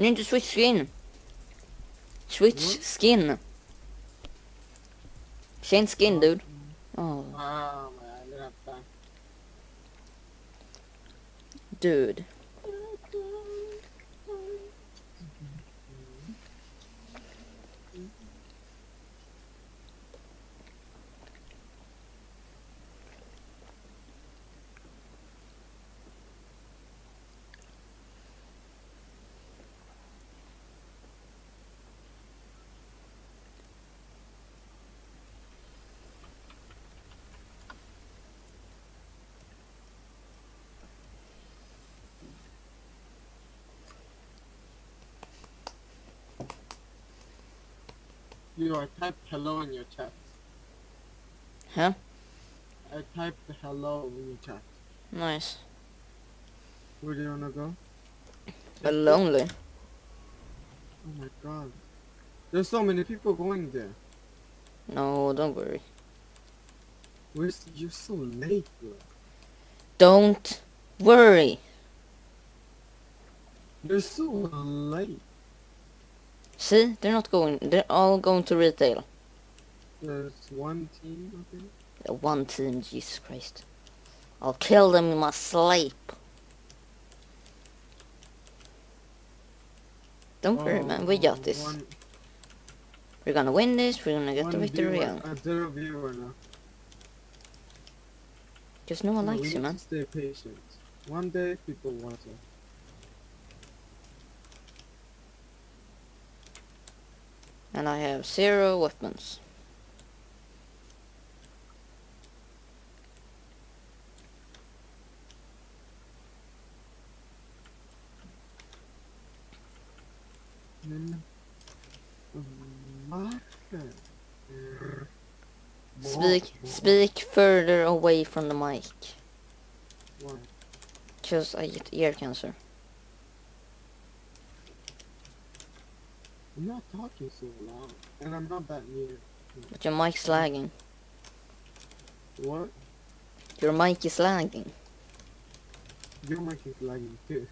You need to switch skin. Switch What? skin. Change skin, dude. Oh, Ah, man, I didn't have time. dude. Yo, I typed hello in your chat. Huh? I typed hello in your chat. Nice. Where do you wanna go? But lonely. Oh my god. There's so many people going there. No, don't worry. You're so late, bro. Don't worry. You're so late. See, they're not going. They're all going to retail. There's one team, I think. One team, Jesus Christ. I'll kill them in my sleep. Don't worry, man. We got this. We're gonna win this. We're gonna get the victory. Zero viewer now. Just no one No, we likes you, need man. to stay patient. One day people want to. And I have 0 weapons. Speak further away from the mic. Why? Because I get ear cancer. I'm not talking so loud, and I'm not that near. But your mic's lagging. What? Your mic is lagging. Your mic is lagging too.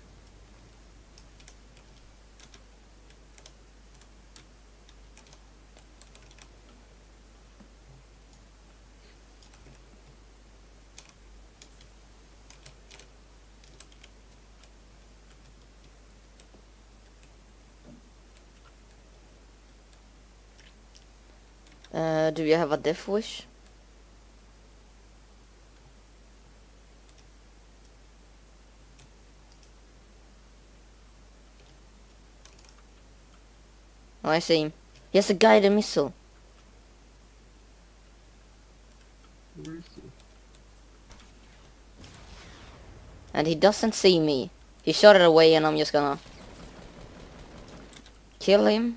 Do you have a death wish? Oh, I see him. He has a guided missile. Where is he? And he doesn't see me. He shot it away and I'm just gonna kill him.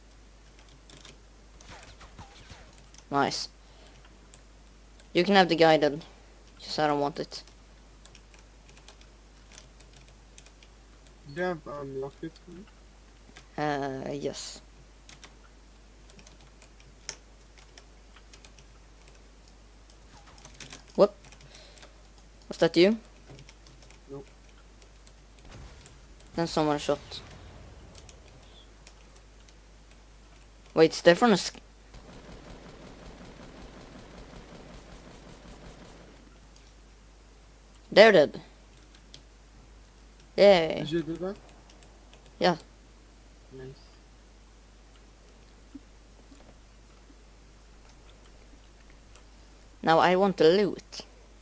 Nice. You can have the guided. Just I don't want it. Do you have rockets for me? Yes. What? Was that you? Nope. Then someone shot. Wait, Stefan is... They're dead. Yay. Did you do that? Yeah. Nice. Now I want the loot.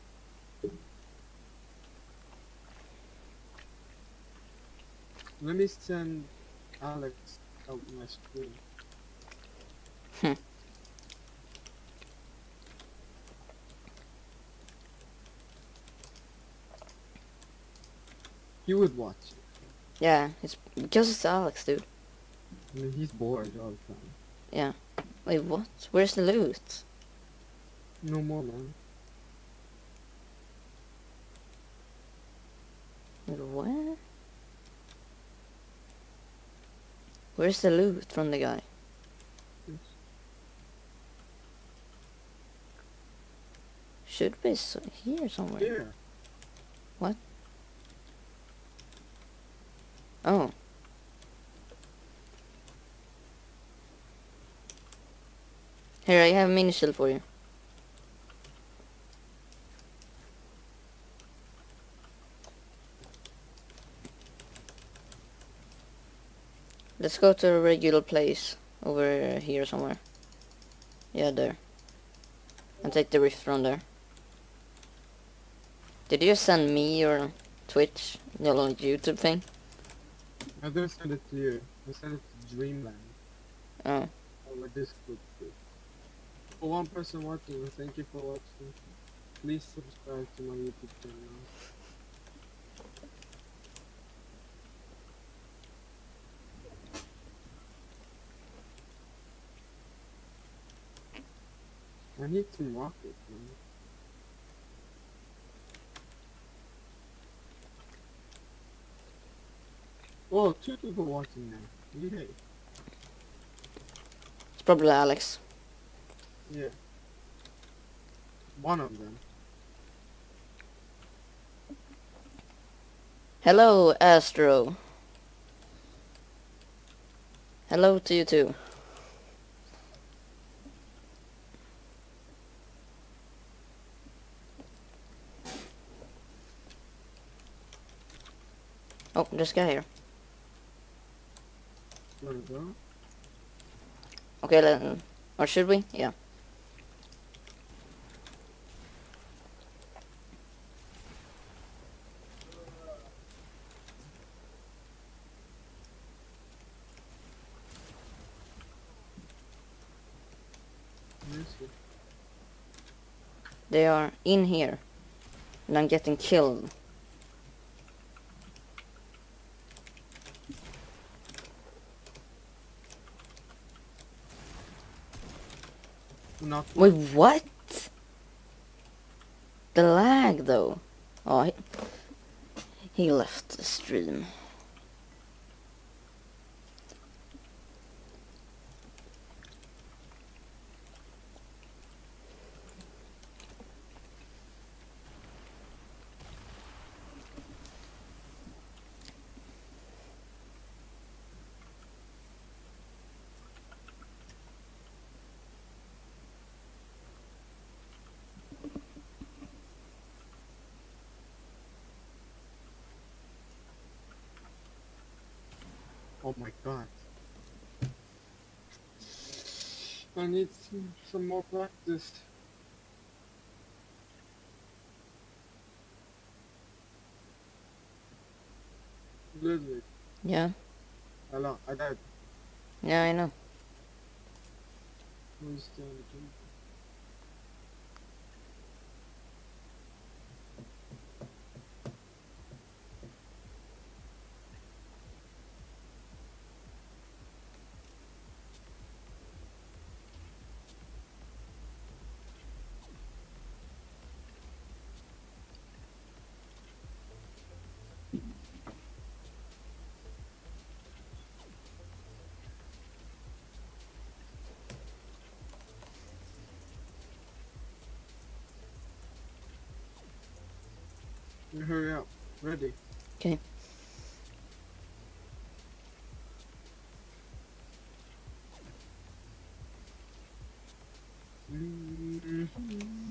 Let me send Alex out my screen. He would watch it. Yeah, it's because it's Alex, dude. I mean, he's bored all the time. Yeah. Wait, what? Where's the loot? No more, man. Wait, what? Where's the loot from the guy? Yes. Should be here somewhere. Here. What? Oh. Here, I have a mini shield for you. Let's go to a regular place over here somewhere. Yeah, there. And take the rift from there. Did you send me your Twitch, your YouTube thing? I didn't send it to you. I sent it to Dreamland. Oh. Over Discord. For one person watching, thank you for watching. Please subscribe to my YouTube channel. I need some rockets, man. Oh, 2 people watching now. Yay. It's probably Alex. Yeah. One of them. Hello, Astro. Hello to you too. Oh, this guy here. Wanna go? Okay, then. Or should we? Yeah. Yes, sir. They are in here. And I'm getting killed. Not Wait, what? The lag, though. Oh, he left the stream. Oh my god. I need some more practice. Ludwig. Yeah. Hello, I died. Yeah, I know. Who's still in the game? You hurry up. Ready. Okay. Mm-hmm.